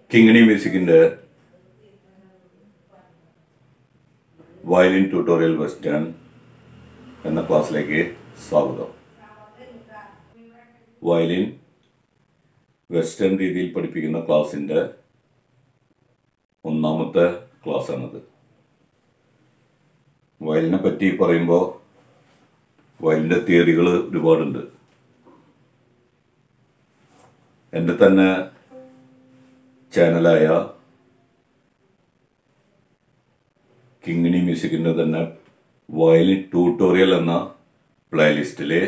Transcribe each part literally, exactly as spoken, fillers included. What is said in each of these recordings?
Kingini music in the violin tutorial western and the class like a Sagudo. Violin western രീതിയിൽ പഠിപ്പിക്കുന്ന ക്ലാസിന്റെ ഒന്നാമത്തെ class ആണത്. വയലിനെ പറ്റി പറയുമ്പോൾ വയലിന്റെ തിയറികൾ ഒരുപാടുണ്ട്. എൻ്റെ തന്നെ ചാനലായ കിങ്ങിണി മ്യൂസിക്കിൻ്റെ തന്നെ വയലിൻ ട്യൂട്ടോറിയൽ എന്ന പ്ലേലിസ്റ്റിലെ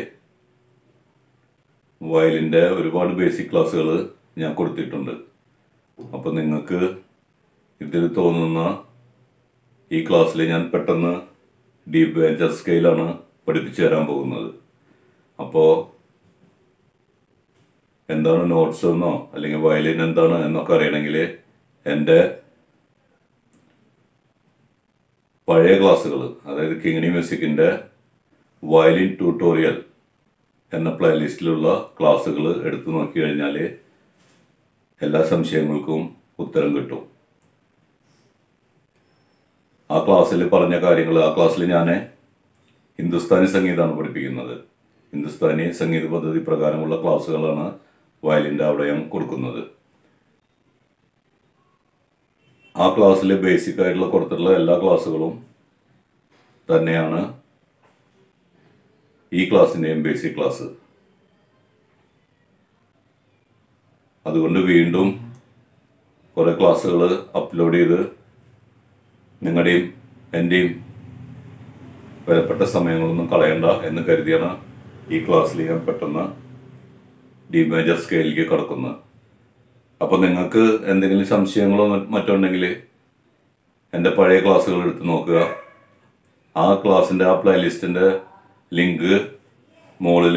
വയലിൻ്റെ ഒരുപാട് ബേസിക് ക്ലാസ്സുകൾ ഞാൻ കൊടുത്തിട്ടുണ്ട്. അപ്പോൾ നിങ്ങൾക്ക് ഇതിൽ തോന്നുന്ന ഈ ക്ലാസ്സിൽ ഞാൻ പെട്ടെന്ന് ഡി മേജർ സ്കെയിലാണ് പഠിപ്പിച്ചു തരാൻ പോകുന്നത്. അപ്പോൾ എന്താണ് നോട്ട്സ് എന്നോ അല്ലെങ്കിൽ വയലിൻ എന്താണ് എന്നൊക്കെ അറിയണമെങ്കിൽ എൻ്റെ പഴയ ക്ലാസ്സുകൾ, അതായത് കിങ്ങിണി മ്യൂസിക്കിൻ്റെ വയലിൻ ട്യൂട്ടോറിയൽ എന്ന പ്ലേലിസ്റ്റിലുള്ള ക്ലാസ്സുകൾ എടുത്തു നോക്കി കഴിഞ്ഞാൽ എല്ലാ സംശയങ്ങൾക്കും ഉത്തരം കിട്ടും. ആ ക്ലാസ്സിൽ പറഞ്ഞ കാര്യങ്ങൾ, ആ ക്ലാസ്സിൽ ഞാൻ ഹിന്ദുസ്ഥാനി സംഗീതമാണ് പഠിപ്പിക്കുന്നത്. ഹിന്ദുസ്ഥാനി സംഗീത പദ്ധതി പ്രകാരമുള്ള ക്ലാസ്സുകളാണ് വയലിൻ്റെ അവിടെ ഞാൻ കൊടുക്കുന്നത്. ആ ക്ലാസ്സിൽ ബേസിക് ആയിട്ടുള്ള കൊടുത്തിട്ടുള്ള എല്ലാ ക്ലാസ്സുകളും തന്നെയാണ് ഈ ക്ലാസ്സിൻ്റെയും ബേസിക് ക്ലാസ്. അതുകൊണ്ട് വീണ്ടും കുറേ ക്ലാസ്സുകൾ അപ്ലോഡ് ചെയ്ത് നിങ്ങളുടെയും എൻ്റെയും വിലപ്പെട്ട സമയങ്ങളൊന്നും കളയണ്ട എന്ന് കരുതിയാണ് ഈ ക്ലാസ്സിൽ ഞാൻ പെട്ടെന്ന് ഡി മേജർ സ്കെയിലിലേക്ക് കടക്കുന്നത്. അപ്പോൾ നിങ്ങൾക്ക് എന്തെങ്കിലും സംശയങ്ങളോ മറ്റോ ഉണ്ടെങ്കിൽ എൻ്റെ പഴയ ക്ലാസ്സുകൾ എടുത്ത് നോക്കുക. ആ ക്ലാസ്സിൻ്റെ ആ പ്ലേലിസ്റ്റിൻ്റെ ലിങ്ക് മുകളിൽ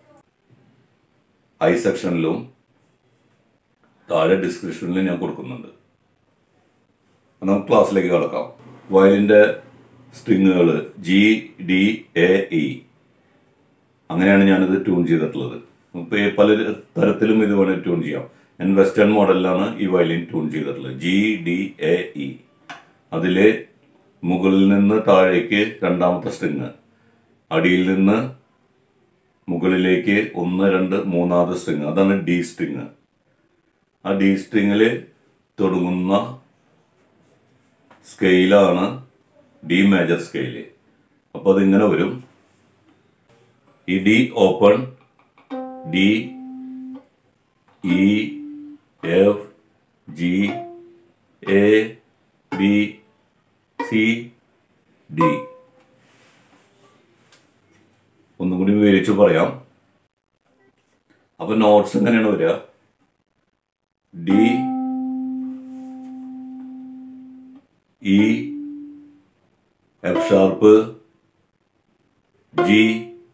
ഐ സെക്ഷനിലും താഴെ ഡിസ്ക്രിപ്ഷനിലും ഞാൻ കൊടുക്കുന്നുണ്ട്. നമുക്ക് ക്ലാസ്സിലേക്ക് കടക്കാം. വയലിൻ്റെ സ്ട്രിങ്ങുകൾ ജി ഡി എ ഇ അങ്ങനെയാണ് ഞാനിത് ട്യൂൺ ചെയ്തിട്ടുള്ളത്. ഇപ്പോൾ പല തരത്തിലും ഇത് വേണേൽ ട്യൂൺ ചെയ്യാം. ഞാൻ വെസ്റ്റേൺ മോഡലിലാണ് ഈ വയലിൻ ട്യൂൺ ചെയ്തിട്ടുള്ളത്. ജി ഡി എ ഇ അതിൽ മുകളിൽ നിന്ന് താഴേക്ക് രണ്ടാമത്തെ സ്ട്രിങ്, അടിയിൽ നിന്ന് മുകളിലേക്ക് ഒന്ന് രണ്ട് മൂന്നാമത്തെ സ്ട്രിങ്, അതാണ് ഡി സ്ട്രിങ്. ആ ഡി സ്ട്രിങ്ങിൽ തുടങ്ങുന്ന സ്കെയിലാണ് ഡി മേജർ സ്കെയില്. അപ്പോൾ അതിങ്ങനെ വരും. ഈ D open, D E F G A B C D. ഒന്നും കൂടി വിവരിച്ചു പറയാം. അപ്പൊ നോട്ട്സ് എങ്ങനെയാണ് വരിക? D E F sharp G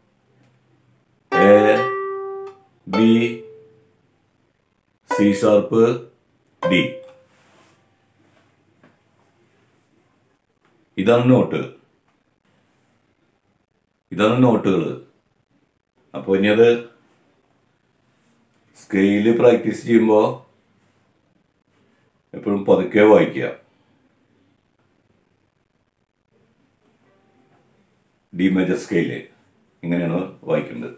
A B C sharp D. ഇതാണ് നോട്ട്, ഇതാണ് നോട്ടുകൾ. അപ്പോൾ ഇനി അത് സ്കെയില് പ്രാക്ടീസ് ചെയ്യുമ്പോൾ എപ്പോഴും പതുക്കെ വായിക്കുക. ഡി മേജർ സ്കെയില് ഇങ്ങനെയാണ് വായിക്കേണ്ടത്.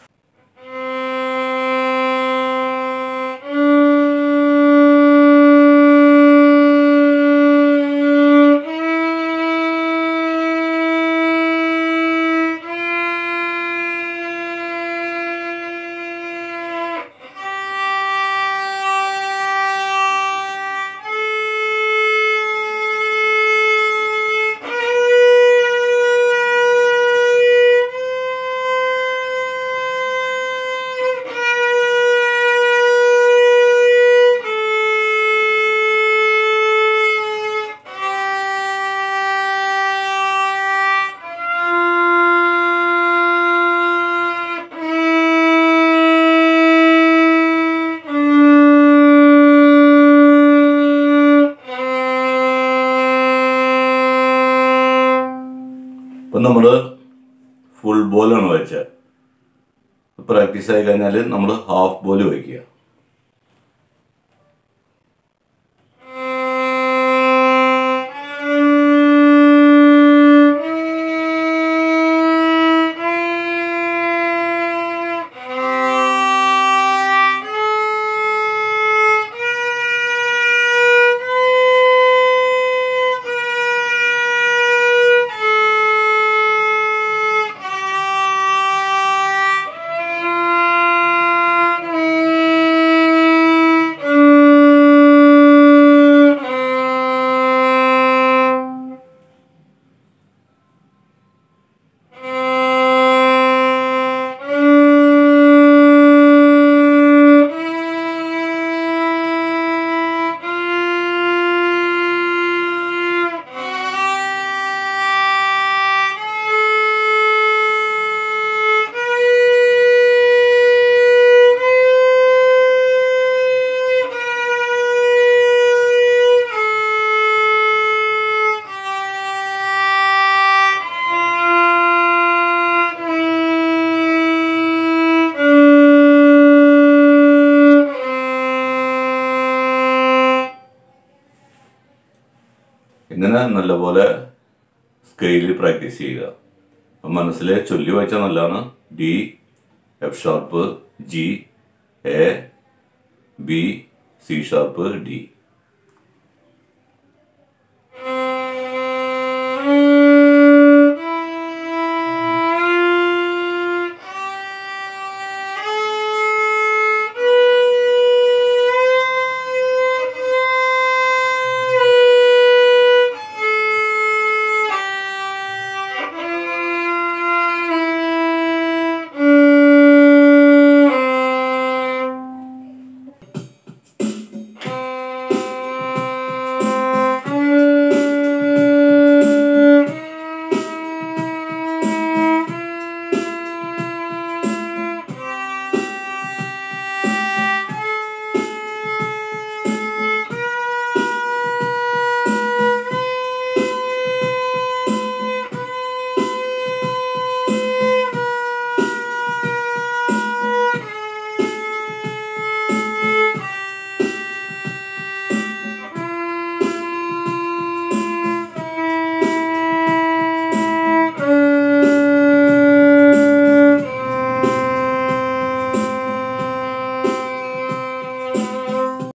ഇപ്പം നമ്മൾ ഫുൾ ബോലാണ് വായിച്ചത്. പ്രാക്ടീസ് ആയി കഴിഞ്ഞാൽ നമ്മൾ ഹാഫ് ബോൾ വയ്ക്കുക. ഇങ്ങനെ നല്ലപോലെ സ്കെയിൽ പ്രാക്ടീസ് ചെയ്യുക. മനസ്സിൽ ചൊല്ലി വായിച്ചാൽ നല്ലതാണ്. D, F sharp, G, A, B, C sharp, D.